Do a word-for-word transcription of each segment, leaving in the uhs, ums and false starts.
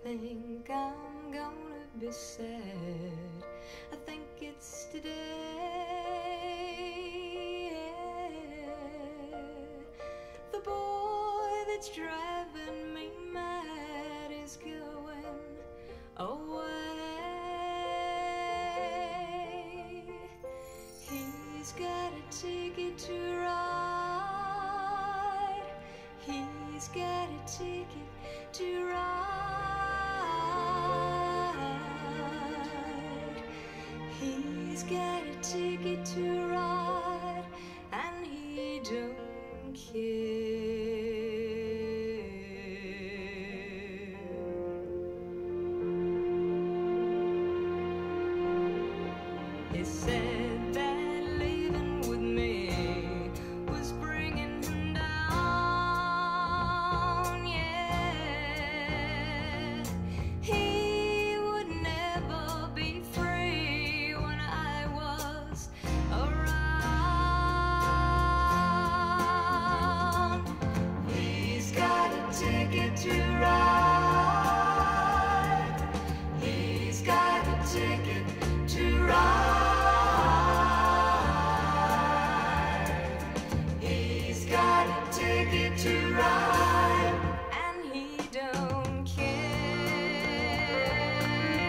think I'm gonna be sad. I think it's today. The boy that's driving me mad is going away. He's got a ticket to ride. He's got a ticket to ride. He's got a ticket to ride, and he don't care. He said that living with me was bringing him down, yeah. He would never be free when I was around. He's got a ticket to ride. He's got a ticket to ride. Ticket to ride, and he don't care.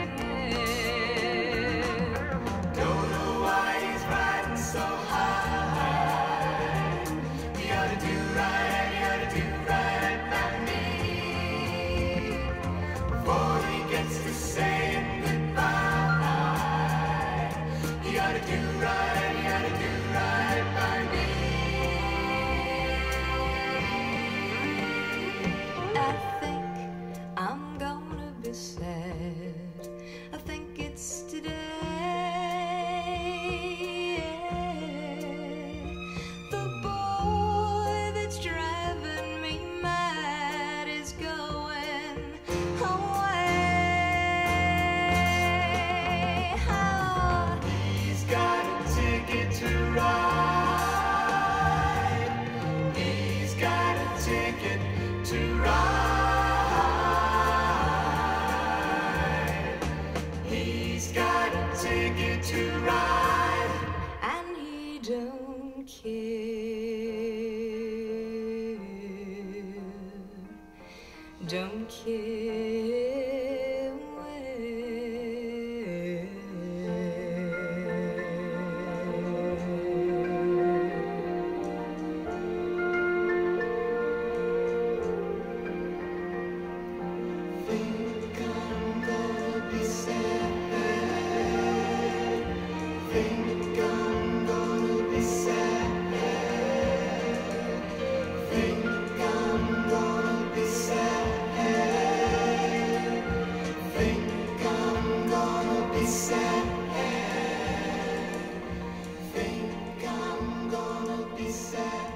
Don't know why he's riding so high. He ought to do right, he ought to do right by me before he gets to saying goodbye. He ought to do right, he ought to do right by me. I'm gonna be sad. I think it's today. The boy that's driving me mad is going away. Oh, he's got a ticket to ride. He's got a ticket to ride. He's got a ticket to ride, and he don't care. Don't care where. Think I'm gonna be sad. Think I'm gonna be sad. Think I'm gonna be sad. Think I'm gonna be sad. Think I'm gonna be sad.